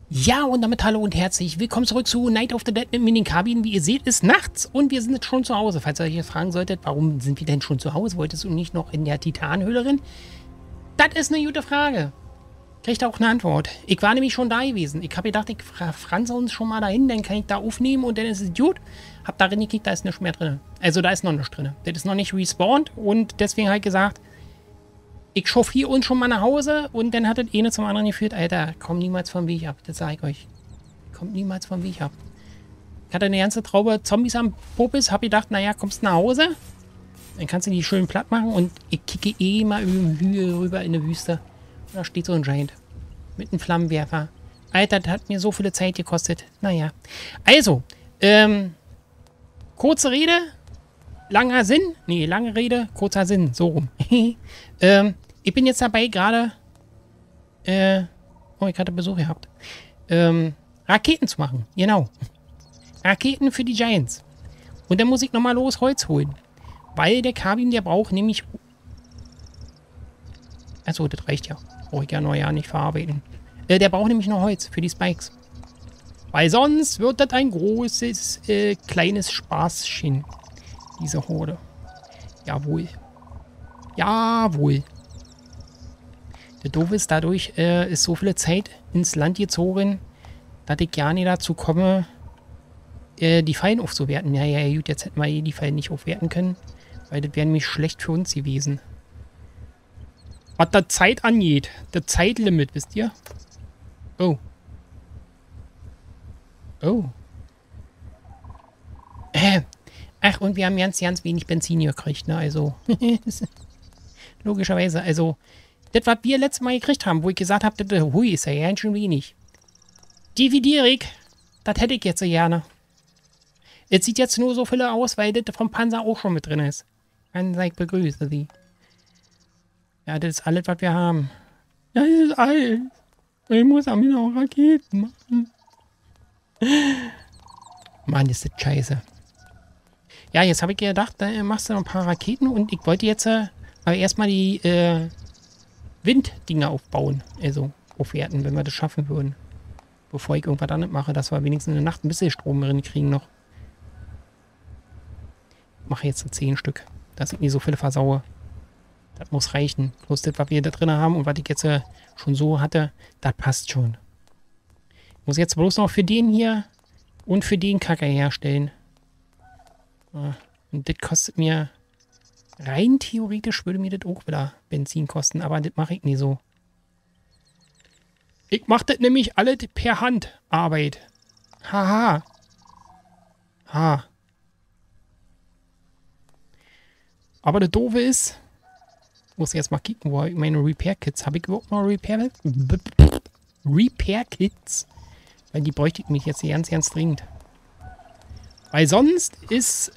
Ja, und damit hallo und herzlich willkommen zurück zu Night of the Dead mit den Kabinen. Wie ihr seht, ist nachts und wir sind jetzt schon zu Hause. Falls ihr euch jetzt fragen solltet, warum sind wir denn schon zu Hause? Wolltest du nicht noch in der Titanhöhle rein? Das ist eine gute Frage. Kriegt auch eine Antwort. Ich war nämlich schon da gewesen. Ich habe gedacht, ich franse uns schon mal dahin, dann kann ich da aufnehmen und dann ist es gut. Hab da reingekickt, da ist nichts mehr drin. Also da ist noch nichts drin. Das ist noch nicht respawned und deswegen habe ich gesagt, ich chauffiere uns schon mal nach Hause und dann hat das eine zum anderen geführt. Alter, komm niemals vom Weg ab. Das sage ich euch. Kommt niemals vom Weg ab. Ich hatte eine ganze Traube Zombies am Popis. Hab gedacht, naja, kommst nach Hause. Dann kannst du die schön platt machen und ich kicke eh mal rüber in die Wüste. Und da steht so ein Giant. Mit einem Flammenwerfer. Alter, das hat mir so viele Zeit gekostet. Naja. Also, kurze Rede. Langer Sinn. Nee, lange Rede, kurzer Sinn. So rum. Ich bin jetzt dabei gerade, oh, ich hatte Besuch gehabt, Raketen zu machen. Genau. Raketen für die Giants. Und dann muss ich nochmal los Holz holen. Weil der Kabin, der braucht nämlich... Achso, das reicht ja. Brauche ich ja noch ja nicht verarbeiten. Der braucht nämlich noch Holz für die Spikes. Weil sonst wird das ein großes, kleines Spaßchen. Diese Horde. Jawohl. Jawohl. Der Doofe ist, dadurch ist so viele Zeit ins Land gezogen, dass ich gar nicht dazu komme, die Fallen aufzuwerten. Ja, gut, jetzt hätten wir eh die Fallen nicht aufwerten können, weil das wäre nämlich schlecht für uns gewesen. Was der Zeit angeht. Der Zeitlimit, wisst ihr? Oh. Oh. Ach, und wir haben ganz wenig Benzin gekriegt, ne? Also, logischerweise. Also, das, was wir letztes Mal gekriegt haben, wo ich gesagt habe, hui, ist ja ganz schön wenig. Dividiere ich. Das hätte ich jetzt so gerne. Es sieht jetzt nur so viele aus, weil das vom Panzer auch schon mit drin ist. Dann sag ich begrüße Sie. Ja, das ist alles, was wir haben. Ja, das ist alles. Ich muss am Ende auch Raketen machen. Mann, ist das scheiße. Ja, jetzt habe ich gedacht, da machst du noch ein paar Raketen und ich wollte jetzt aber erstmal die Winddinger aufbauen. Also aufwerten, wenn wir das schaffen würden. Bevor ich irgendwas anderes mache, dass wir wenigstens in der Nacht ein bisschen Strom drin kriegen noch. Ich mache jetzt so 10 Stück, dass ich nicht so viele versaue. Das muss reichen. Plus das, was wir da drin haben und was ich jetzt schon so hatte, das passt schon. Ich muss jetzt bloß noch für den hier und für den Kacker herstellen. Und das kostet mir... Rein theoretisch würde mir das auch wieder Benzin kosten, aber das mache ich nie so. Ich mache das nämlich alles per Handarbeit. Haha. Ha. Aber das Doofe ist, ich muss jetzt mal kicken, wo ich meine Repair-Kits, habe ich überhaupt noch Repair-Kits? Weil die bräuchte ich mich jetzt ganz dringend. Weil sonst ist,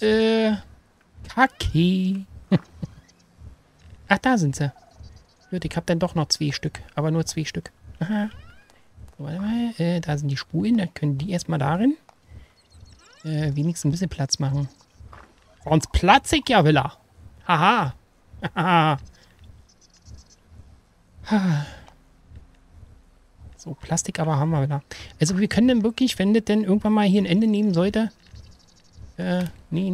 Kacke. Ach, da sind sie. Gut, ich habe dann doch noch 2 Stück. Aber nur 2 Stück. Aha. So, warte mal. Da sind die Spulen. Dann können die erstmal darin wenigstens ein bisschen Platz machen. Sonst platze ich ja, Villa. Haha. Haha. So, Plastik aber haben wir wieder. Also wir können dann wirklich, wenn das denn irgendwann mal hier ein Ende nehmen sollte. Nee. Die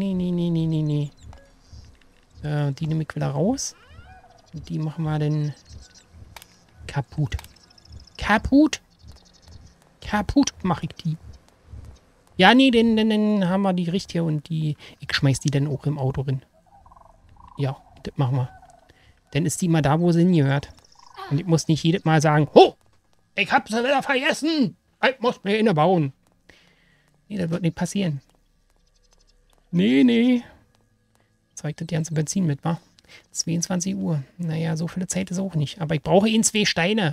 nehme ich wieder raus. Und die machen wir dann kaputt. Kaputt! Kaputt mache ich die. Ja, nee, dann haben wir die richtig und die... Ich schmeiß die dann auch im Auto drin. Ja, das machen wir. Dann ist die mal da, wo sie hingehört. Und ich muss nicht jedes Mal sagen, ho! Ich hab sie wieder vergessen! Ich muss mir eine bauen. Nee, das wird nicht passieren. Nee. Zeigt das ganze Benzin mit, wa? 22 Uhr. Naja, so viele Zeit ist auch nicht. Aber ich brauche ihn 2 Steine.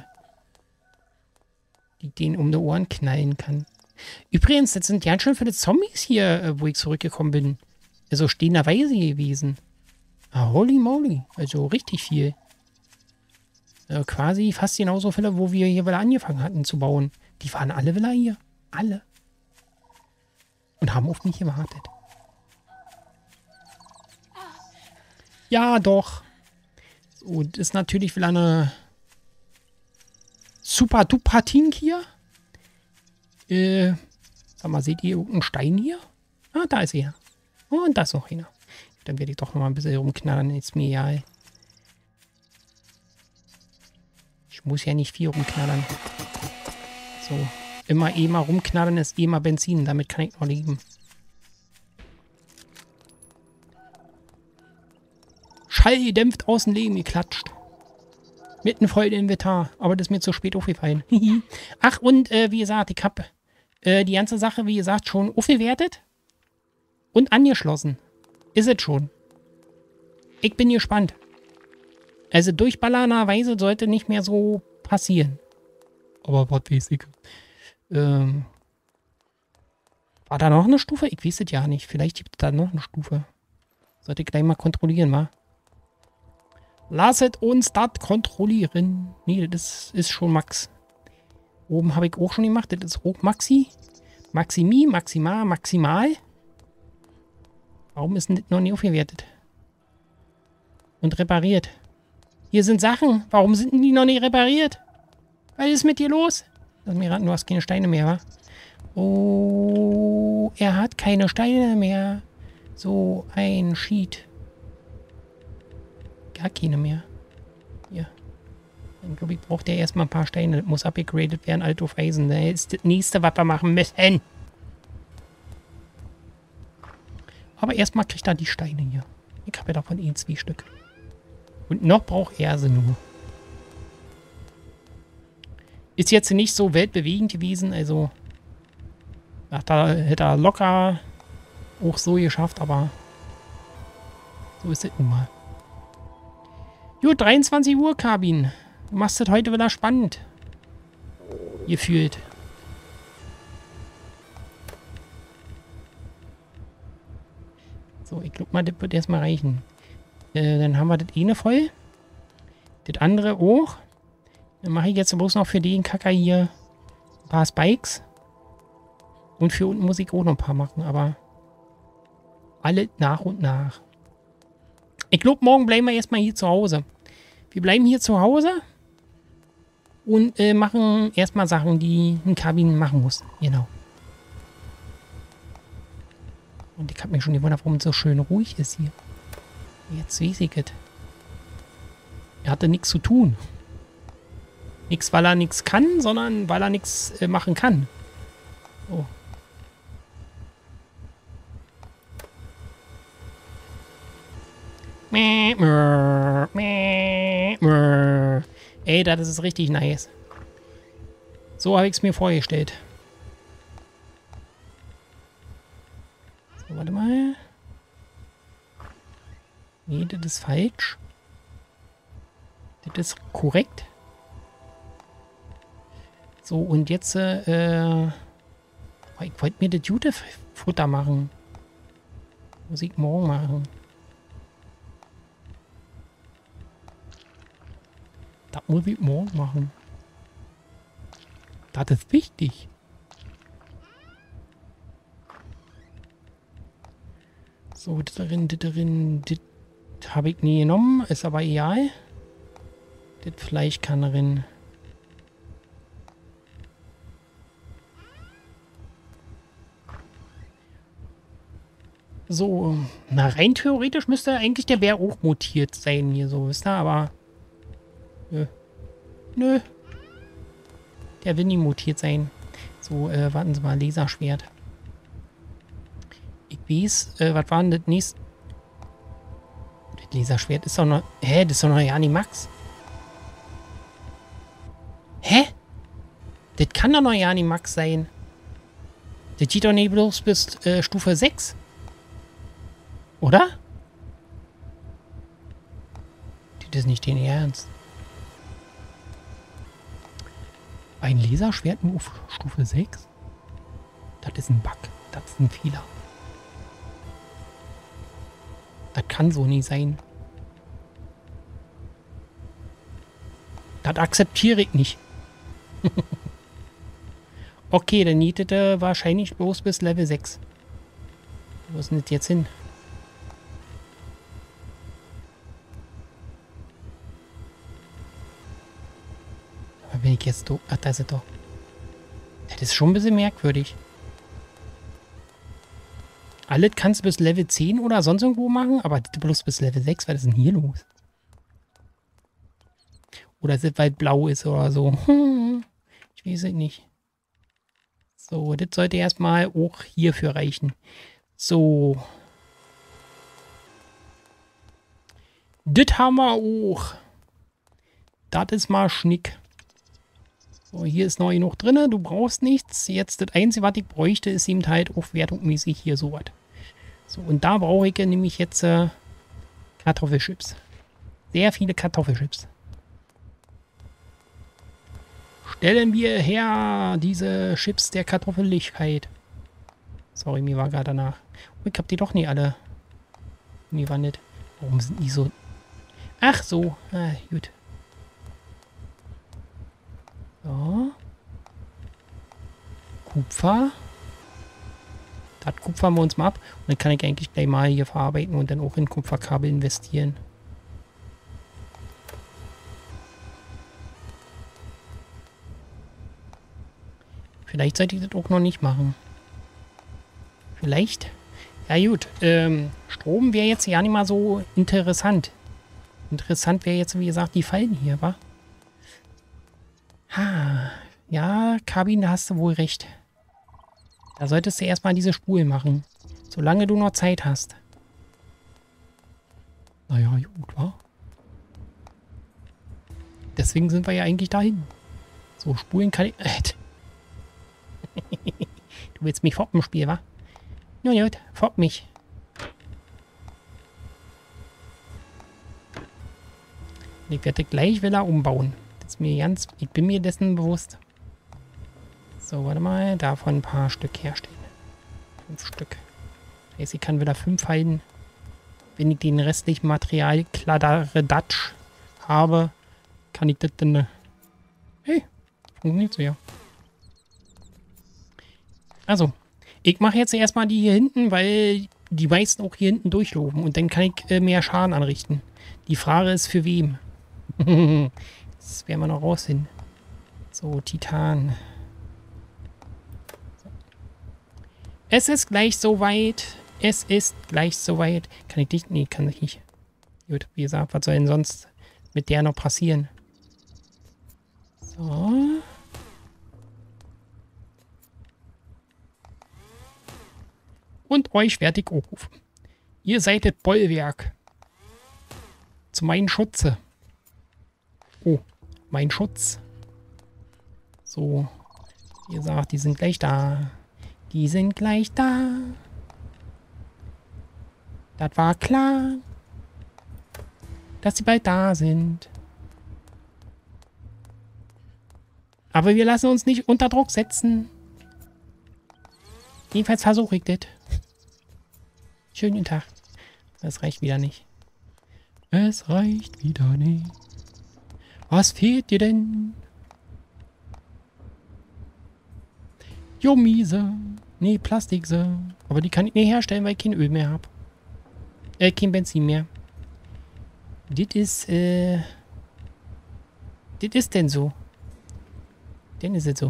Die den um die Ohren knallen kann. Übrigens, das sind ganz schön viele Zombies hier, wo ich zurückgekommen bin. Also stehenderweise gewesen. Ah, holy moly. Also richtig viel. Quasi fast genauso viele, wo wir hier wieder angefangen hatten zu bauen. Die waren alle wieder hier. Alle. Und haben auf mich gewartet. Ja, doch. So, das ist natürlich wieder eine super duper Tink hier. Sag mal, seht ihr irgendeinen Stein hier? Ah, da ist er. Oh, und da ist noch einer. Dann werde ich doch noch mal ein bisschen rumknallen. Ist mir egal. Ich muss ja nicht viel rumknallern. So. Immer rumknallern ist immer Benzin. Damit kann ich noch leben. Schallgedämpft Außenleben geklatscht. Mitten voll im Inventar. Aber das ist mir zu spät aufgefallen. Ach, und wie gesagt, ich habe die ganze Sache, wie gesagt, schon aufgewertet und angeschlossen. Ist es schon. Ich bin gespannt. Also durchballernerweise sollte nicht mehr so passieren. Aber was weiß ich. War da noch eine Stufe? Ich weiß es ja nicht. Vielleicht gibt es da noch eine Stufe. Sollte ich gleich mal kontrollieren, wa? Lasset uns das kontrollieren. Nee, das ist schon Max. Oben habe ich auch schon gemacht. Das ist auch Maxi. Maximi, Maxima, Maximal. Warum ist denn das noch nicht aufgewertet? Und repariert. Hier sind Sachen. Warum sind denn die noch nicht repariert? Was ist mit dir los? Lass mich raten, du hast keine Steine mehr, wa? Oh, er hat keine Steine mehr. So ein Sheet. Gar keine mehr. Hier. Dann glaube ich, braucht er erstmal ein paar Steine. Das muss upgegradet werden, alt auf Eisen. Das ist das nächste, was wir machen müssen. Aber erstmal kriegt er die Steine hier. Ich habe ja davon 2 Stück. Und noch braucht er sie nur. Ist jetzt nicht so weltbewegend gewesen, also ach, da hätte er locker auch so geschafft, aber so ist es nun mal. Gut, 23 Uhr, Kabin. Du machst das heute wieder spannend. Gefühlt. So, ich glaube mal, das wird erstmal reichen. Dann haben wir das eine voll. Das andere auch. Dann mache ich jetzt bloß noch für den Kacker hier ein paar Spikes. Und für unten muss ich auch noch ein paar machen, aber alle nach und nach. Ich glaube, morgen bleiben wir erstmal hier zu Hause. Wir bleiben hier zu Hause und machen erstmal Sachen, die ein Kabin machen muss. Genau. Und ich habe mich schon gewundert, warum es so schön ruhig ist hier. Jetzt weiß ich es. Er hatte nichts zu tun. Nichts, weil er nichts kann, sondern weil er nichts machen kann. So. Ey, das ist richtig nice. So habe ich es mir vorgestellt. So, warte mal. Nee, das ist falsch. Das ist korrekt. So, und jetzt, ich wollte mir das Jute-Futter machen. Muss ich morgen machen. Das muss ich morgen machen. Das ist wichtig. So, das habe ich nie genommen. Ist aber egal. Das Fleisch kann drin. So, na rein theoretisch müsste eigentlich der Bär auch mutiert sein hier so, wisst ihr, aber nö. Nö. Der will nie mutiert sein. So, warten Sie mal, Laserschwert. Ich weiß, was war denn das nächste? Das Laserschwert ist doch noch... Hä? Das ist doch noch ja nicht Max. Hä? Das kann doch noch ja nicht Max sein. Das geht doch nicht bloß bis Stufe 6. Oder? Das ist nicht den Ernst. Ein Laserschwert nur auf Stufe 6? Das ist ein Bug. Das ist ein Fehler. Das kann so nicht sein. Das akzeptiere ich nicht. Okay, dann nietet er wahrscheinlich bloß bis Level 6. Wo ist denn das jetzt hin? Aber wenn ich jetzt... Ach, da ist es doch. Das ist schon ein bisschen merkwürdig. Alles kannst du bis Level 10 oder sonst irgendwo machen, aber bloß bis Level 6. Was ist denn hier los? Oder ist es, weil blau ist oder so? Ich weiß es nicht. So, das sollte erstmal auch hierfür reichen. So. Das haben wir auch. Das ist mal Schnick. So, hier ist noch genug drin. Du brauchst nichts. Jetzt das Einzige, was ich bräuchte, ist eben halt auch wertungsmäßig hier so was. So, und da brauche ich nämlich jetzt Kartoffelchips. Sehr viele Kartoffelchips. Stellen wir her diese Chips der Kartoffeligkeit. Sorry, mir war gerade danach. Oh, ich hab die doch nie alle. Mir war nicht. Warum sind die so... Ach so. Ah, gut. So. Kupfer. Das kupfern wir uns mal ab. Und dann kann ich eigentlich gleich mal hier verarbeiten und dann auch in Kupferkabel investieren. Vielleicht sollte ich das auch noch nicht machen. Vielleicht. Ja gut. Strom wäre jetzt ja nicht mal so interessant. Interessant wäre jetzt, wie gesagt, die Fallen hier, wa? Ha. Ja, Kabin, da hast du wohl recht. Da solltest du erstmal diese Spulen machen. Solange du noch Zeit hast. Naja, gut, wa? Deswegen sind wir ja eigentlich dahin. So, Spulen kann ich... Du willst mich foppen, Spiel, wa? Na gut, fopp mich. Ich werde gleich wieder umbauen. Das ist mir ganz... Ich bin mir dessen bewusst. So, warte mal. Davon ein paar Stück herstellen. 5 Stück. Das heißt, ich kann wieder 5 halten. Wenn ich den restlichen Material Kladderadatsch habe, kann ich das dann... Hey, funktioniert so, ja. Also, ich mache jetzt erstmal die hier hinten, weil die meisten auch hier hinten durchlaufen. Und dann kann ich mehr Schaden anrichten. Die Frage ist, für wem? Das werden wir noch rausfinden. So, Titan. So. Es ist gleich soweit. Es ist gleich soweit. Kann ich dich? Nee, kann ich nicht. Gut, wie gesagt, was soll denn sonst mit der noch passieren? So. Und euch werde ich auch rufen. Ihr seid das Bollwerk. Zu meinem Schutze. Oh, mein Schutz. So. Wie gesagt, die sind gleich da. Die sind gleich da. Das war klar. Dass sie bald da sind. Aber wir lassen uns nicht unter Druck setzen. Jedenfalls versuche ich das. Schönen Tag. Das reicht wieder nicht. Es reicht wieder nicht. Was fehlt dir denn? Jumiese. Nee, Plastikse. Aber die kann ich nicht herstellen, weil ich kein Öl mehr habe. Kein Benzin mehr. Das ist, das ist denn so. Denn ist es so.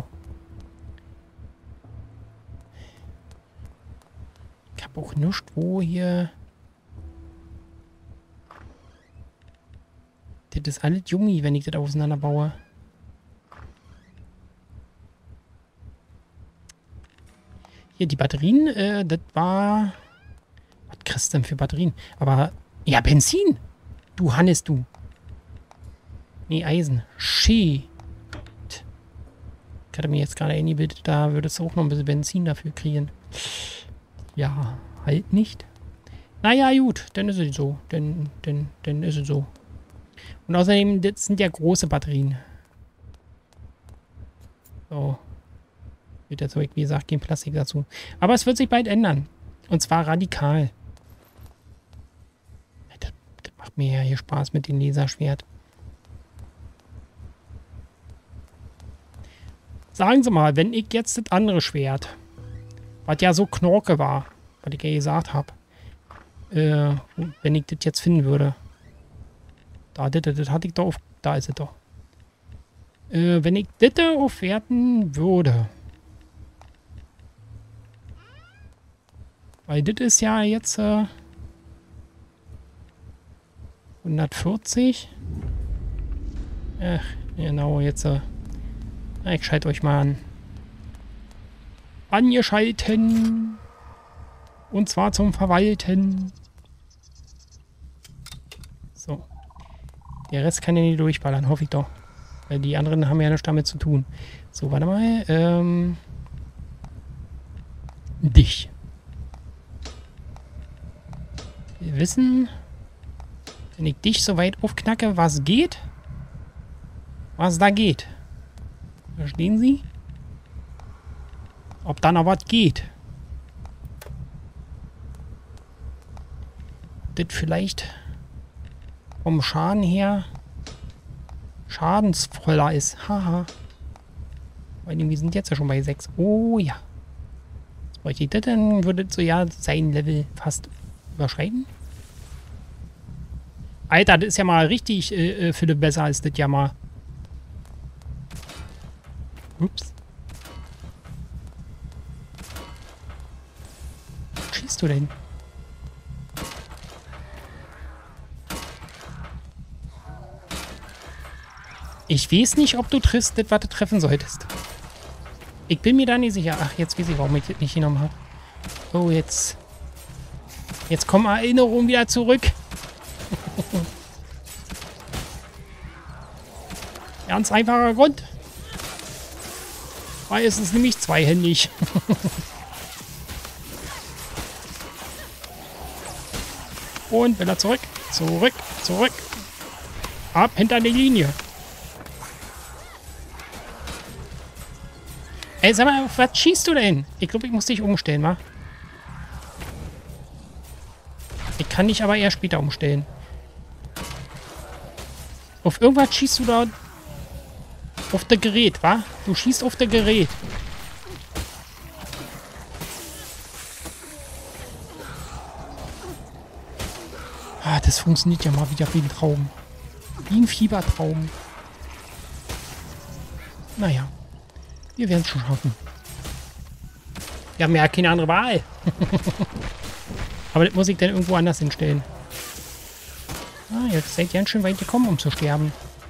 Ich habe auch nichts, wo hier... Das ist alles Jungi, wenn ich das auseinanderbaue. Hier, die Batterien, das war... Was kriegst du denn für Batterien? Aber, ja, Benzin! Du Hannes, du. Nee, Eisen. Shit. Ich hatte mir jetzt gerade eingebildet, da würdest du auch noch ein bisschen Benzin dafür kriegen. Ja, halt nicht. Naja, gut, dann ist es so. Dann ist es so. Und außerdem, das sind ja große Batterien. So. Wird jetzt, wie gesagt, kein Plastik dazu. Aber es wird sich bald ändern. Und zwar radikal. Das macht mir ja hier Spaß mit dem Laserschwert. Sagen Sie mal, wenn ich jetzt das andere Schwert, was ja so Knorke war, was ich ja gesagt habe, wenn ich das jetzt finden würde. Das hatte ich doch auf... Da ist es doch. Wenn ich das aufwerten würde, Weil das ist ja jetzt 140. Ach, genau, jetzt ich schalte euch mal an. Angeschalten. Und zwar zum Verwalten. So. Der Rest kann ja nicht durchballern, hoffe ich doch. Weil die anderen haben ja nichts damit zu tun. So, warte mal. Dich. Wir wissen, wenn ich dich so weit aufknacke, was geht. Was da geht. Verstehen Sie? Ob da noch was geht. Das vielleicht vom Schaden her schadensvoller ist. Haha. Weil wir sind jetzt ja schon bei 6. Oh ja. Jetzt bräuchte ich das, dann würde so ja sein Level fast überschreiten. Alter, das ist ja mal richtig Philipp besser als das ja mal. Ups. Was schießt du denn? Ich weiß nicht, ob du triffst, das, was du treffen solltest. Ich bin mir da nicht sicher. Ach, jetzt weiß ich, warum ich das nicht genommen habe. Oh, jetzt. Jetzt kommen Erinnerungen wieder zurück. Ganz einfacher Grund. Weil es ist nämlich zweihändig. Und will er zurück. Zurück. Zurück. Ab hinter die Linie. Ey, sag mal, auf was schießt du denn? Ich glaube, ich muss dich umstellen, wa? Ich kann dich aber eher später umstellen. Auf irgendwas schießt du da auf das Gerät, wa? Du schießt auf das Gerät. Ah, das funktioniert ja mal wieder wie ein Traum. Wie ein Fiebertraum. Naja. Wir werden es schon schaffen. Wir haben ja keine andere Wahl. Aber das muss ich dann irgendwo anders hinstellen. Ah, jetzt seid ihr ganz schön weit gekommen, um zu sterben.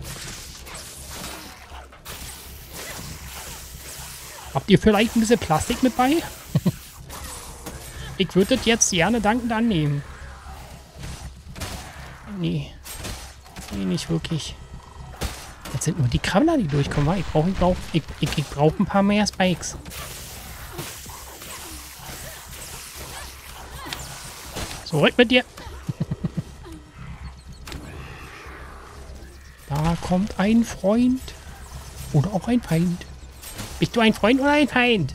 Habt ihr vielleicht ein bisschen Plastik mit bei? Ich würde das jetzt gerne dankend annehmen. Nee. Nee, nicht wirklich. Jetzt sind nur die Krabbler, die durchkommen. Ich brauche ein paar mehr Spikes. Zurück mit dir. Da kommt ein Freund. Oder auch ein Feind. Bist du ein Freund oder ein Feind?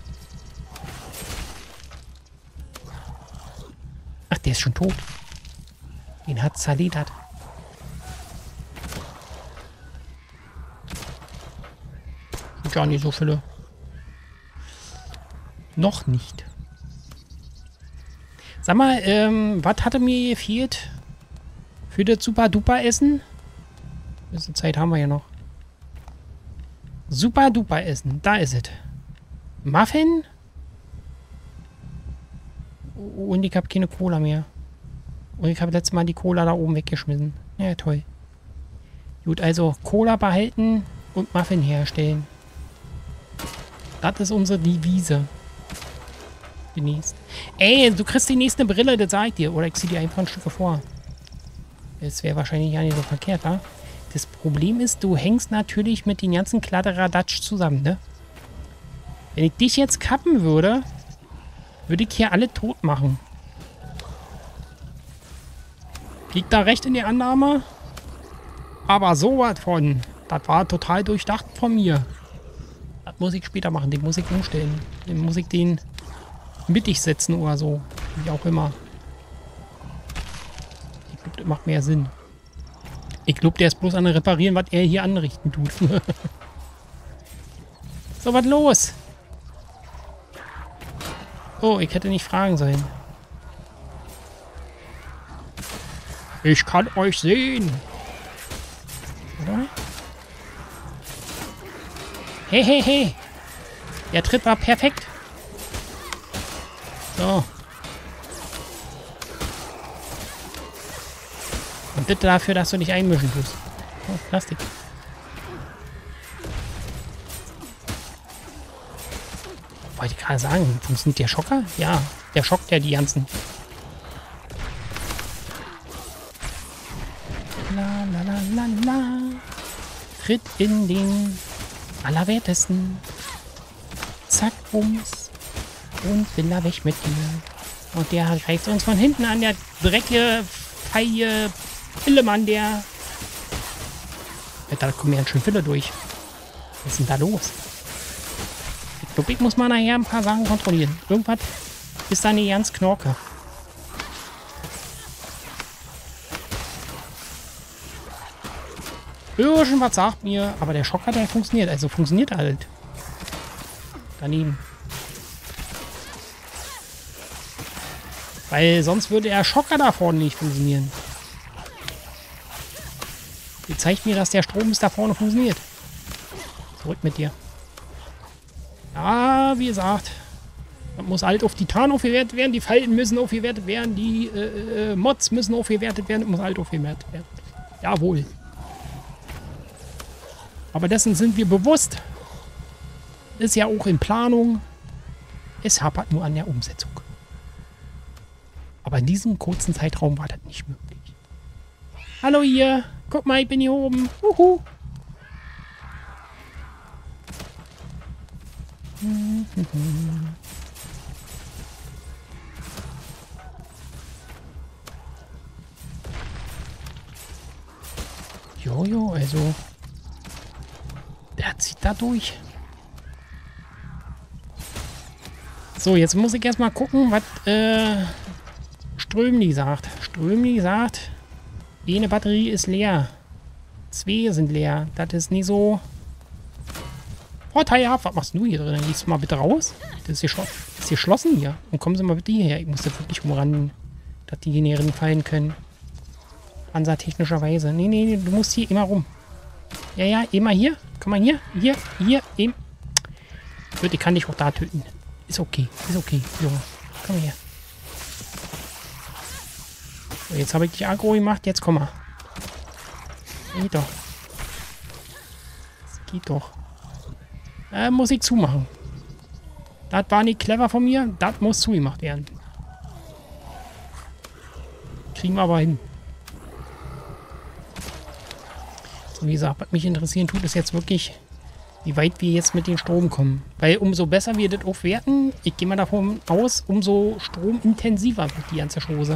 Ach, der ist schon tot. Den hat zerledert. Gar nicht so viele. Noch nicht. Sag mal, was hatte mir gefehlt für das Super-Duper-Essen? Ein bisschen Zeit haben wir ja noch. Super-Duper-Essen, da ist es. Muffin? Und ich habe keine Cola mehr. Und ich habe letztes Mal die Cola da oben weggeschmissen. Ja, toll. Gut, also Cola behalten und Muffin herstellen. Das ist unsere Devise. Demnächst. Ey, du kriegst die nächste Brille, das sag ich dir. Oder ich zieh dir einfach ein Stück vor. Das wäre wahrscheinlich ja nicht so verkehrt, wa? Das Problem ist, du hängst natürlich mit den ganzen Kladderadatsch zusammen, ne? Wenn ich dich jetzt kappen würde, würde ich hier alle tot machen. Liegt da recht in die Annahme? Aber sowas von. Das war total durchdacht von mir. Das muss ich später machen. Den muss ich umstellen. Den muss ich den mittig setzen oder so. Wie auch immer. Ich glaube, das macht mehr Sinn. Ich glaube, der ist bloß an Reparieren, was er hier anrichten tut. So, was los? Oh, ich hätte nicht fragen sollen. Ich kann euch sehen. Oder? Hey, hey, hey. Der Tritt war perfekt. So. Und das dafür, dass du dich einmischen tust. Oh, Plastik. Wollte ich gerade sagen, funktioniert der Schocker? Ja, der schockt ja die ganzen. La la la la la. Tritt in den Allerwertesten. Zack, bums. Und Villa weg mit dir. Und der greift uns von hinten an, der dreckige, feie Pillemann, der... Da kommen ja schön viele durch. Was ist denn da los? Ich glaube, ich muss mal nachher ein paar Sachen kontrollieren. Irgendwas ist da nicht ganz Knorke. Irgendwas sagt mir, aber der Schocker, der funktioniert. Also funktioniert halt. Daneben. Weil sonst würde der Schocker da vorne nicht funktionieren. Die zeigt mir, dass der Strom bis da vorne funktioniert. Zurück mit dir. Ja, wie gesagt. Das muss halt auf Titan aufgewertet werden. Die Falten müssen aufgewertet werden. Die Mods müssen aufgewertet werden. Das muss halt aufgewertet werden. Jawohl. Aber dessen sind wir bewusst. Ist ja auch in Planung. Es hapert nur an der Umsetzung. Aber in diesem kurzen Zeitraum war das nicht möglich. Hallo ihr. Guck mal, ich bin hier oben. Uhu. Jojo, also... Der zieht da durch. So, jetzt muss ich erstmal gucken, was Strömli sagt. Strömli sagt, eine Batterie ist leer. 2 sind leer. Das ist nicht so vorteilhaft. Was machst du hier drin? Gehst du mal bitte raus? Das ist geschlossen hier. Und kommen Sie mal bitte hierher. Ich muss da wirklich umranden, dass die Generieren fallen können. Ansatechnischerweise. Nee, du musst hier immer rum. Ja, immer hier. Komm mal hier, eben. Gut, ich kann dich auch da töten. Ist okay, Junge. Komm her. So, jetzt habe ich dich aggro gemacht, jetzt komm mal. Geht doch. Das geht doch. Muss ich zumachen. Das war nicht clever von mir, das muss zugemacht werden. Kriegen wir aber hin. So, wie gesagt, was mich interessieren tut, ist jetzt wirklich, wie weit wir jetzt mit dem Strom kommen. Weil umso besser wir das aufwerten, ich gehe mal davon aus, umso stromintensiver wird die ganze Chose.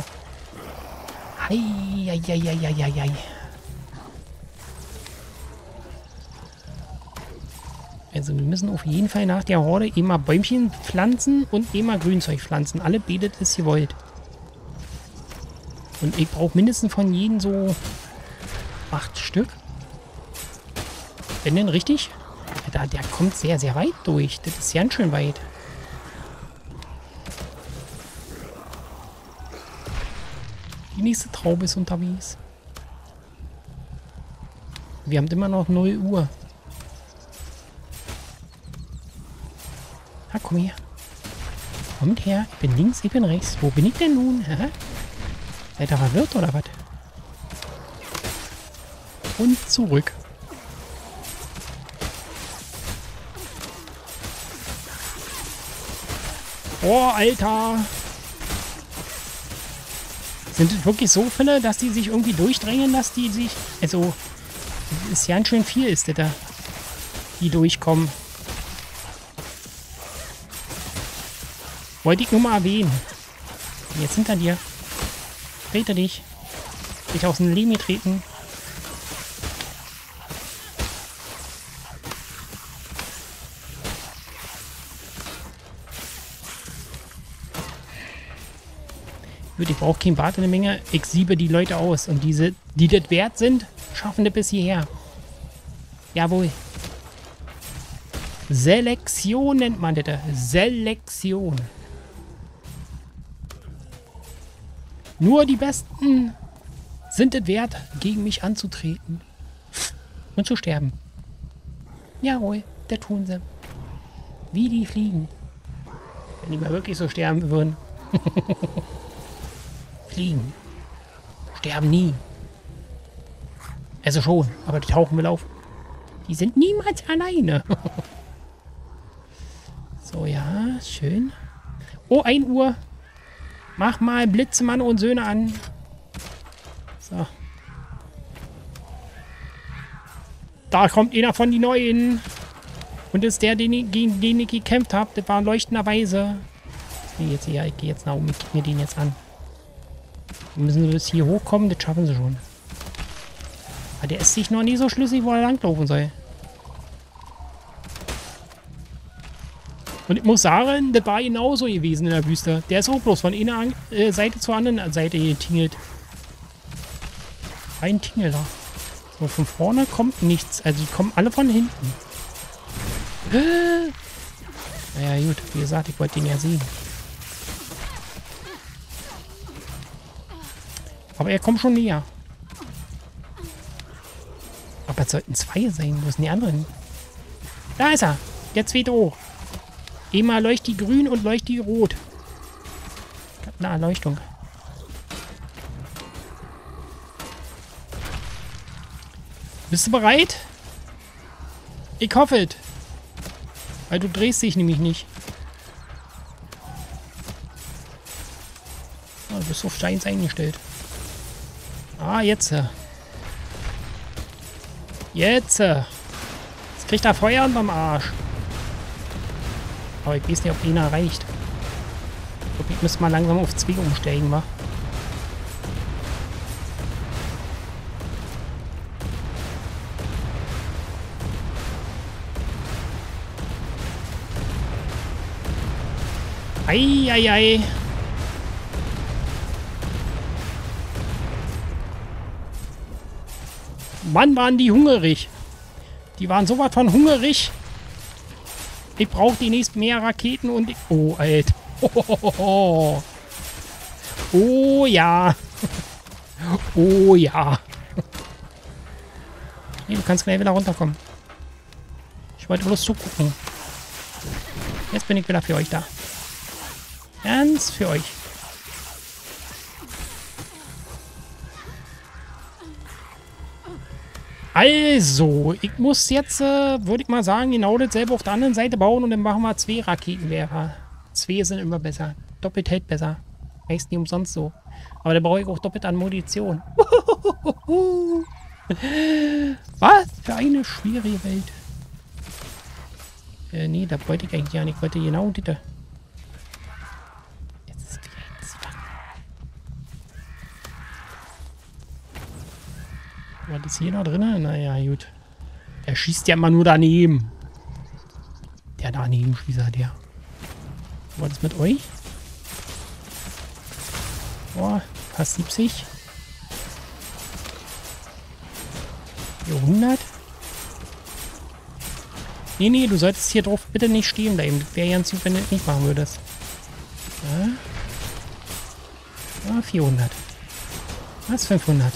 Heieieiei. Also wir müssen auf jeden Fall nach der Horde immer Bäumchen pflanzen und immer Grünzeug pflanzen. Alle betet ist gewollt. Und ich brauche mindestens von jedem so 8 Stück. Wenn denn richtig? Der kommt sehr, sehr weit durch. Das ist ganz schön weit. Die nächste Traube ist unterwegs. Wir haben immer noch 0 Uhr. Ah, komm her. Kommt her. Ich bin links, ich bin rechts. Wo bin ich denn nun? Aha. Seid ihr verwirrt oder was? Und zurück. Oh, Alter. Sind es wirklich so viele, dass die sich irgendwie durchdrängen, dass die sich... Also, ist ja ganz schön viel, ist das da. Die durchkommen. Wollte ich nur mal erwähnen. Jetzt hinter dir. Trete dich. Dich aus dem Leben treten. Ich brauche kein Bart in der Menge. Ich siebe die Leute aus. Und diese, die das wert sind, schaffen das bis hierher. Jawohl. Selektion nennt man das. Selektion. Nur die Besten sind es wert, gegen mich anzutreten. Und zu sterben. Jawohl, das tun sie. Wie die fliegen. Wenn die mal wirklich so sterben würden. Fliegen. Sterben nie. Also schon, aber die tauchen will auf. Die sind niemals alleine. So, ja, schön. Oh, 1 Uhr. Mach mal Blitzemann und Söhne an. So. Da kommt einer von die Neuen. Und das ist der, gegen den ich gekämpft habe. Das war leuchtenderweise. Ich gehe jetzt nach oben. Ich gucke mir den jetzt an. Wir müssen bis hier hochkommen. Das schaffen sie schon. Aber der ist sich noch nie so schlüssig, wo er langlaufen soll. Und ich muss sagen, das war genauso gewesen in der Wüste. Der ist auch bloß von einer Seite zur anderen Seite getingelt. Ein Tingler. So, von vorne kommt nichts. Also die kommen alle von hinten. Naja, gut. Wie gesagt, ich wollte den ja sehen. Aber er kommt schon näher. Aber es sollten 2 sein. Wo sind die anderen? Da ist er. Der zweite hoch. Immer leuchtet die grün und leuchtet die rot. Eine Erleuchtung. Bist du bereit? Ich hoffe es. Weil du drehst dich nämlich nicht. Oh, du bist auf Steins eingestellt. Ah, jetzt. Jetzt. Jetzt kriegt er Feuer unterm Arsch. Aber ich weiß nicht, ob einer reicht. Ich glaube, ich müsste mal langsam auf 2 umsteigen, wa? Eieiei. Mann, waren die hungrig. Die waren sowas von hungrig. Ich brauche demnächst mehr Raketen und... Oh, Alter. Oh, oh ja. Oh ja. Nee, du kannst gleich wieder runterkommen. Ich wollte bloß zugucken. Jetzt bin ich wieder für euch da. Ganz für euch. Also, ich muss jetzt, würde ich mal sagen, genau dasselbe auf der anderen Seite bauen und dann machen wir 2 Raketenwerfer. 2 sind immer besser. Doppelt hält besser. Heißt nicht umsonst so. Aber da brauche ich auch doppelt an Munition. Was für eine schwierige Welt. Nee, da wollte ich eigentlich ja nicht. Ich wollte genau die da. Jetzt ist die jetzt da. Was ist hier noch drin? Naja, gut. Er schießt ja immer nur daneben. Der daneben schießt er, der. Was ist mit euch? Boah, fast 70. 400. Nee, nee, du solltest hier drauf bitte nicht stehen bleiben. Das wäre ganz gut, wenn du das nicht machen würdest. Ja. 400. Was? 500.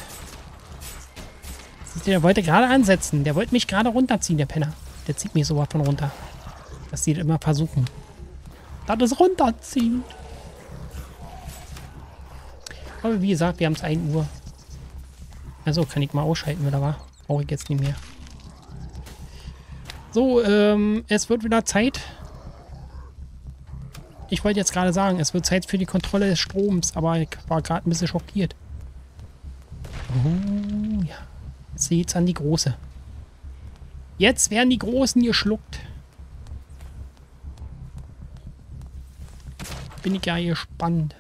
Der wollte gerade ansetzen. Der wollte mich gerade runterziehen, der Penner. Der zieht mich sowas von runter. Dass die das immer versuchen. Das ist runterziehen. Aber wie gesagt, wir haben es 1 Uhr. Also kann ich mal ausschalten, oder was? Brauche ich jetzt nicht mehr. So, es wird wieder Zeit. Ich wollte jetzt gerade sagen, es wird Zeit für die Kontrolle des Stroms, aber ich war gerade ein bisschen schockiert. Oh, ja. Jetzt geht's an die Große. Jetzt werden die Großen geschluckt. Bin ich ja gespannt.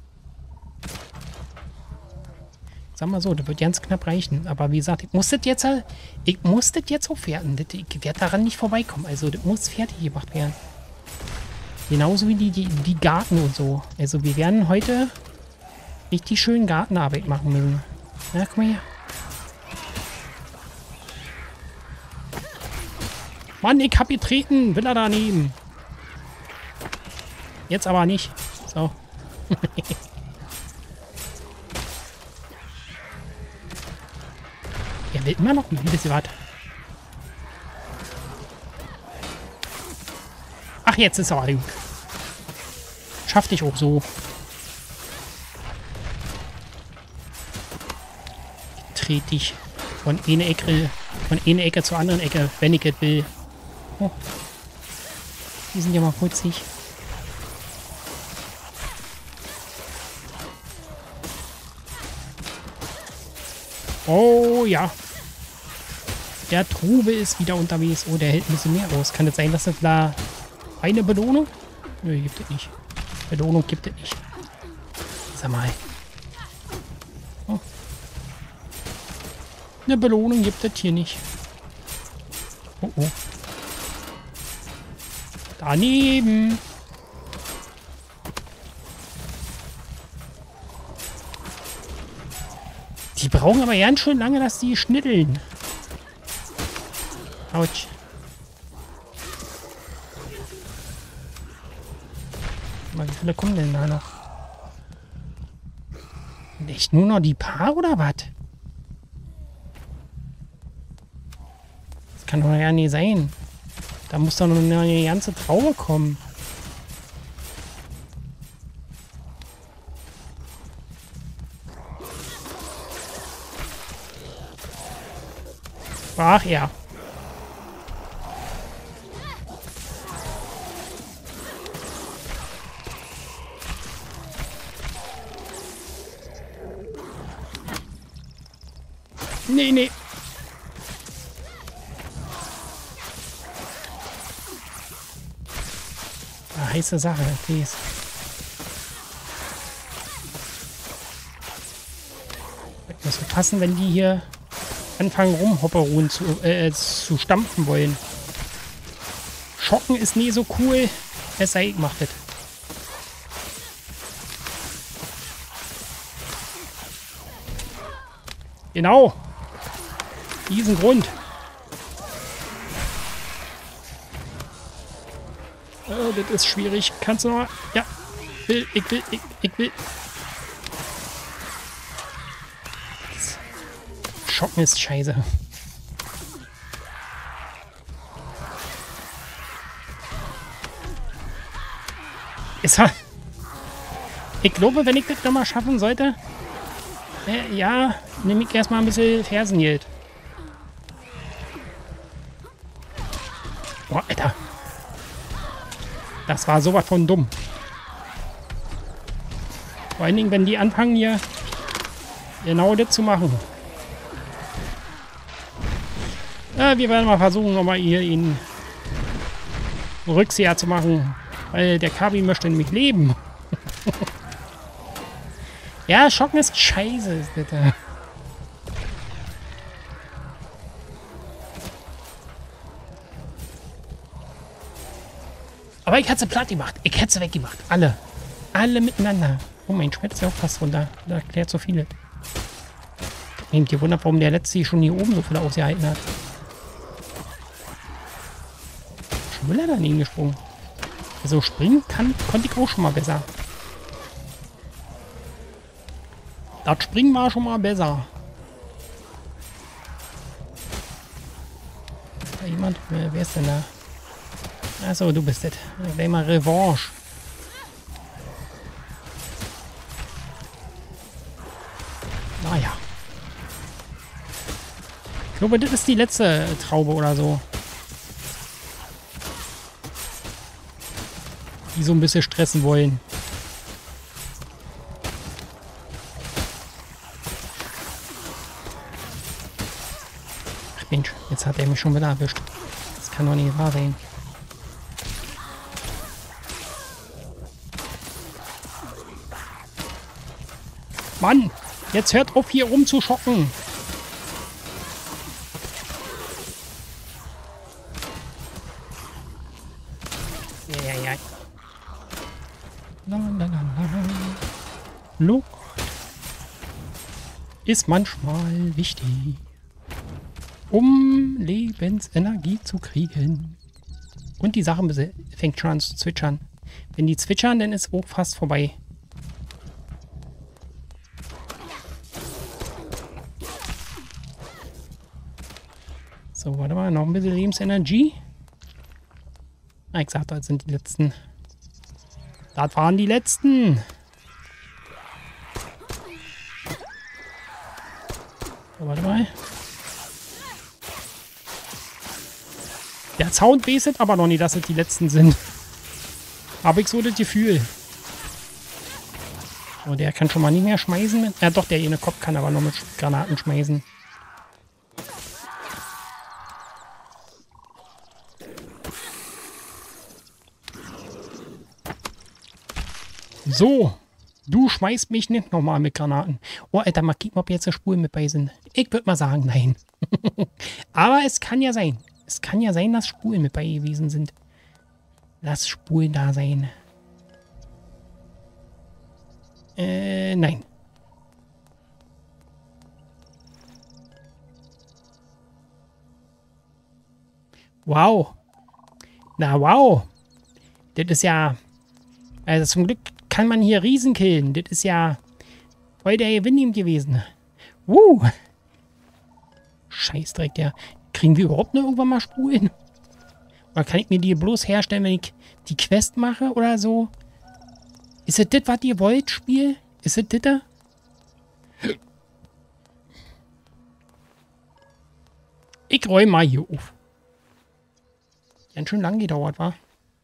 Sag mal so, das wird ganz knapp reichen. Aber wie gesagt, ich muss das jetzt aufwerten. Ich werde daran nicht vorbeikommen. Also das muss fertig gemacht werden. Genauso wie die Garten und so. Also wir werden heute richtig schön Gartenarbeit machen müssen. Na, guck mal hier. Mann, ich hab getreten. Will er daneben. Jetzt aber nicht. So. Er will immer noch ein bisschen was. Ach, jetzt ist er aber gut. Schaff dich auch so. Tret dich. Von einer Ecke zur anderen Ecke, wenn ich es will. Oh. Die sind ja mal putzig. Oh ja. Der Trube ist wieder unterwegs. Oh, der hält ein bisschen mehr aus. Kann es sein, dass es da eine Belohnung? Nö, gibt es nicht. Belohnung gibt es nicht. Sag mal. Oh. Eine Belohnung gibt es hier nicht. Oh oh. Daneben. Die brauchen aber ganz schön lange, dass die schnitteln. Autsch. Mal, wie viele kommen denn da noch? Echt nur noch die paar oder was? Das kann doch ja nicht sein. Da muss doch noch eine ganze Traube kommen. Ach ja. Nee, nee. Eine heiße Sache, please. Das muss passen, wenn die hier anfangen rumhopperuhen zu stampfen wollen. Schocken ist nie so cool. Es sei gemacht das. Genau. Diesen Grund. Das ist schwierig. Kannst du noch mal? Ja. Ich will. Schocken ist scheiße. Ich glaube, wenn ich das nochmal schaffen sollte, ja, nehme ich erstmal ein bisschen Fersengeld. Boah, Alter. Das war sowas von dumm. Vor allen Dingen, wenn die anfangen hier genau das zu machen. Wir werden mal versuchen, nochmal hier ihn Rückseher zu machen. Weil der Kabi möchte nämlich leben. Ja, Schocken ist scheiße, bitte. Aber ich hätte sie platt gemacht. Ich hätte sie weggemacht. Alle. Alle miteinander. Oh, mein Schwert ist ja auch fast runter. Da erklärt so viele. Ich habe mich gewundert, warum der letzte schon hier oben so viel ausgehalten hat. Schon will er daneben gesprungen. Also springen konnte ich auch schon mal besser. Das Springen war schon mal besser. Ist da jemand? Wer ist denn da? Achso, du bist das. Gleich mal Revanche. Naja. Ich glaube, das ist die letzte Traube oder so. Die so ein bisschen stressen wollen. Ach Mensch, jetzt hat er mich schon wieder erwischt. Das kann doch nicht wahr sein. Mann, jetzt hört auf hier rumzuschocken. Ja. Luft ist manchmal wichtig, um Lebensenergie zu kriegen. Und die Sache fängt schon an zu zwitschern. Wenn die zwitschern, dann ist auch fast vorbei. So, warte mal, noch ein bisschen Lebensenergie. Ah, ich sagte, das sind die letzten. Das waren die letzten. So, warte mal. Sound weiß es aber noch nicht, dass es die letzten sind. Habe ich so das Gefühl. Oh, der kann schon mal nicht mehr schmeißen. Ja, doch, der eine Kopf kann aber noch mit Granaten schmeißen. So. Du schmeißt mich nicht nochmal mit Granaten. Oh, Alter, mal kicken, ob jetzt Spuren mit bei sind. Ich würde mal sagen, nein. Aber es kann ja sein. Es kann ja sein, dass Spuren mit bei gewesen sind. Lass Spuren da sein. Nein. Wow. Na, wow. Das ist ja... Also zum Glück kann man hier Riesen killen. Das ist ja voll der Gewinn gewesen. Scheißdreck, ja. Kriegen wir überhaupt noch irgendwann mal Spuren? Oder kann ich mir die bloß herstellen, wenn ich die Quest mache oder so? Ist das, was ihr wollt, Spiel? Ist das da? Ich räume mal hier auf. Ganz schön lang gedauert, war.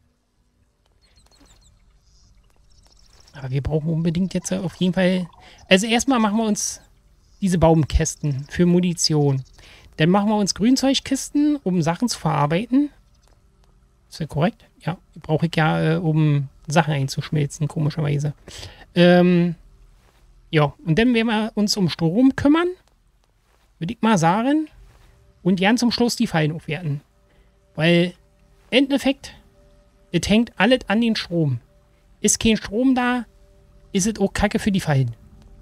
Aber wir brauchen unbedingt jetzt auf jeden Fall... Also erstmal machen wir uns diese Baumkästen für Munition. Dann machen wir uns Grünzeugkisten, um Sachen zu verarbeiten. Ist das korrekt? Ja, brauche ich ja, um Sachen einzuschmelzen, komischerweise. Ja, und dann werden wir uns um Strom kümmern. Würde ich mal sagen. Und dann zum Schluss die Fallen aufwerten. Weil, Endeffekt, es hängt alles an den Strom. Ist kein Strom da, ist es auch Kacke für die Fallen.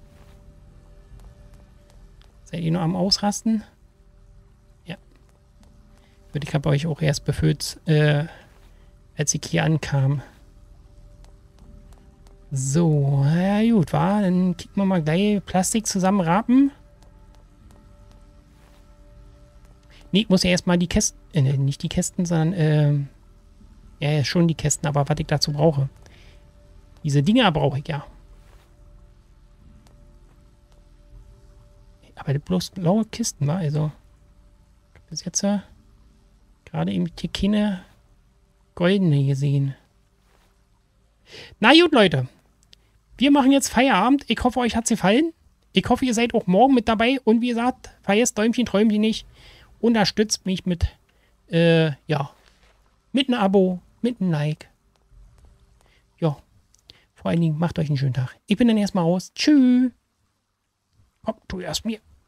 Seid ihr noch am Ausrasten? Ja. Ich habe euch auch erst befüllt, als ich hier ankam. So, ja gut, war. Dann kicken wir mal gleich Plastik zusammenrapen. Nee, ich muss ja erstmal die Kästen, nicht die Kästen, sondern, ja, schon die Kästen, aber was ich dazu brauche. Diese Dinger brauche ich ja. Aber bloß blaue Kisten, war also. Bis jetzt gerade eben hier keine goldene gesehen. Na gut, Leute. Wir machen jetzt Feierabend. Ich hoffe, euch hat es gefallen. Ich hoffe, ihr seid auch morgen mit dabei. Und wie gesagt, vergesst Däumchen, Träumchen nicht. Unterstützt mich mit, ja, mit einem Abo, mit einem Like. Ja. Vor allen Dingen, macht euch einen schönen Tag. Ich bin dann erstmal raus. Tschüss. Komm, du erst mir.